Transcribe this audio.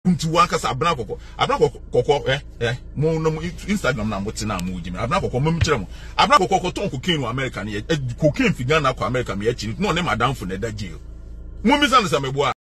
nti wankasa Abena Korkor mo no Instagram na mo tina mo gimi Abena Korkor mo mkire mo Abena Korkor ton cocaine no America ne cocaine fi Ghana ko America me ya chi no ne madam fo na da jail mo mi san se mebo